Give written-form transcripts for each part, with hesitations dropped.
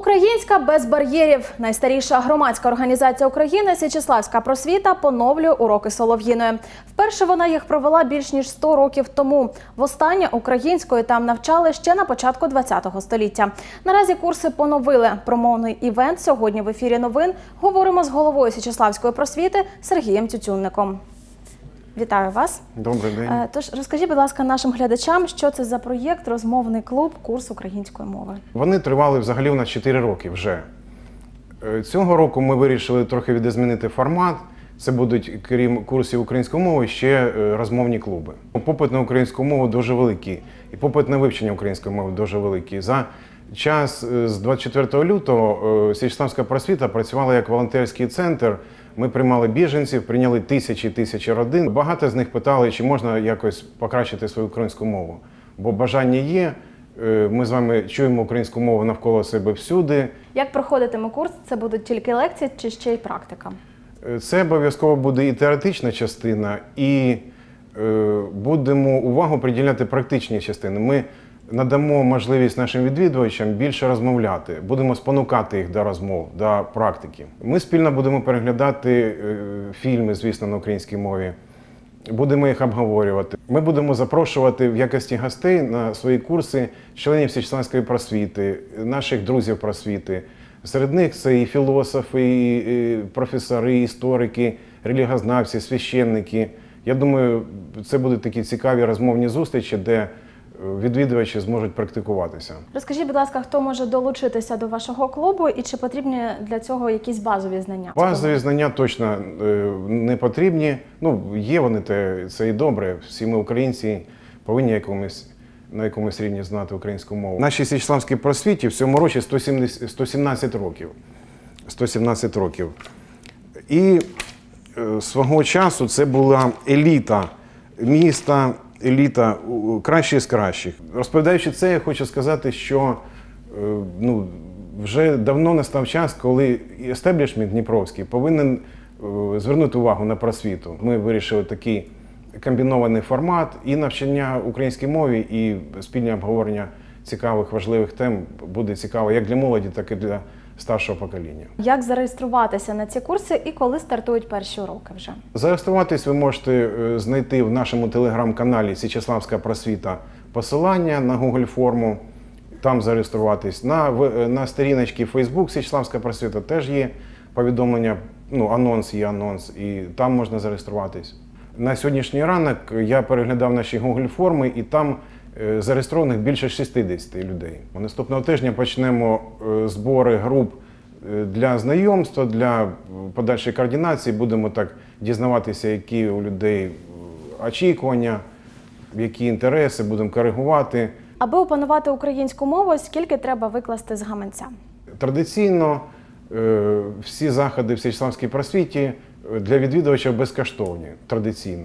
Українська без бар'єрів. Найстаріша громадська організація України «Січеславська просвіта» поновлює уроки солов'їної. Вперше вона їх провела більш ніж 100 років тому. Востаннє українською там навчали ще на початку ХХ століття. Наразі курси поновили. Про мовний івент сьогодні в ефірі новин говоримо з головою «Січеславської просвіти» Сергієм Тютюнником. Вітаю вас. Добрий день. Тож розкажіть, будь ласка, нашим глядачам, що це за проєкт «Розмовний клуб. Курс української мови». Вони тривали взагалі у нас 4 роки вже. Цього року ми вирішили трохи відзмінити формат. Це будуть, крім курсів української мови, ще розмовні клуби. Попит на українську мову дуже великий. І попит на вивчення української мови дуже великий. За час з 24 лютого Січеславська просвіта працювала як волонтерський центр. Ми приймали біженців, прийняли тисячі родин. Багато з них питали, чи можна якось покращити свою українську мову. Бо бажання є, ми з вами чуємо українську мову навколо себе всюди. Як проходитиме курс? Це будуть тільки лекції чи ще й практика? Це обов'язково буде і теоретична частина, і будемо увагу приділяти практичній частині. Ми надамо можливість нашим відвідувачам більше розмовляти, будемо спонукати їх до розмов, до практики. Ми спільно будемо переглядати фільми, звісно, на українській мові, будемо їх обговорювати. Ми будемо запрошувати в якості гостей на свої курси членів Січеславської просвіти, наших друзів просвіти. Серед них це і філософи, і професори, і історики, релігіознавці, священники. Я думаю, це будуть такі цікаві розмовні зустрічі, де відвідувачі зможуть практикуватися. Розкажіть, будь ласка, хто може долучитися до вашого клубу і чи потрібні для цього якісь базові знання? Базові знання точно не потрібні. Ну, є вони, це і добре. Всі ми українці повинні на якомусь рівні знати українську мову. Нашій Січеславській просвіті в цьому році 117 років. 117 років. І свого часу це була еліта міста, еліта кращі з кращих. Розповідаючи це, я хочу сказати, що вже давно настав час, коли естеблішмент дніпровський повинен звернути увагу на просвіту. Ми вирішили такий комбінований формат і навчання українській мові, і спільне обговорення цікавих, важливих тем буде цікаво як для молоді, так і для старшого покоління. Як зареєструватися на ці курси і коли стартують перші уроки вже? Зареєструватись ви можете знайти в нашому телеграм-каналі «Січеславська просвіта» посилання на Google форму, там зареєструватись. На сторіночці Facebook «Січеславська просвіта» теж є повідомлення, анонс є анонс, і там можна зареєструватись. На сьогоднішній ранок я переглядав наші Google форми, і там зареєстрованих більше 60 людей. Наступного тижня почнемо збори груп для знайомства, для подальшої координації. Будемо так дізнаватися, які у людей очікування, які інтереси, будемо коригувати. Аби опанувати українську мову, скільки треба викласти з гаманця? Традиційно всі заходи в Січеславській просвіті для відвідувачів безкоштовні, традиційно.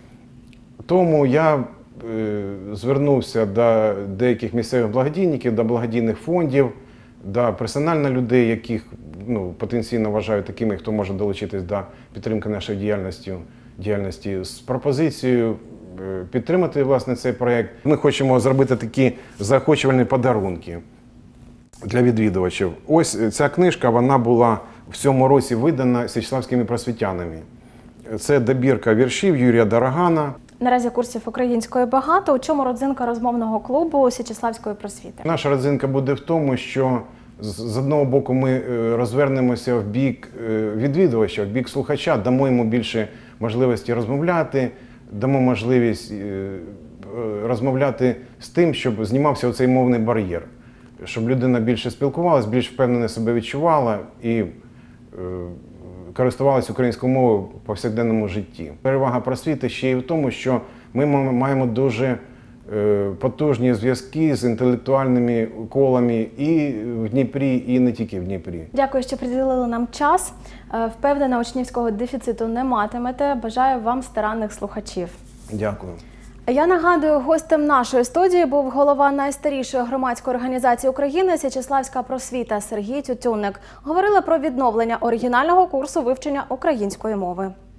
Тому я звернувся до деяких місцевих благодійників, до благодійних фондів, до персонально людей, яких потенційно вважаю такими, хто може долучитись до підтримки нашої діяльності, з пропозицією підтримати, власне, цей проєкт. Ми хочемо зробити такі заохочувальні подарунки для відвідувачів. Ось ця книжка, вона була в цьому році видана січеславськими просвітянами. Це добірка віршів Юрія Дорогана. Наразі курсів української багато. У чому родзинка розмовного клубу Січеславської просвіти? Наша родзинка буде в тому, що з одного боку ми розвернемося в бік відвідувача, в бік слухача, дамо йому більше можливості розмовляти, дамо можливість розмовляти з тим, щоб знімався оцей мовний бар'єр, щоб людина більше спілкувалася, більш впевнено себе відчувала і користувалися українською мовою в повсякденному житті. Перевага просвіти ще й в тому, що ми маємо дуже потужні зв'язки з інтелектуальними колами і в Дніпрі, і не тільки в Дніпрі. Дякую, що приділили нам час. Впевнена, учнівського дефіциту не матимете. Бажаю вам старанних слухачів. Дякую. Я нагадую, гостем нашої студії був голова найстарішої громадської організації України «Січеславська просвіта» Сергій Тютюнник. Говорили про відновлення оригінального курсу вивчення української мови.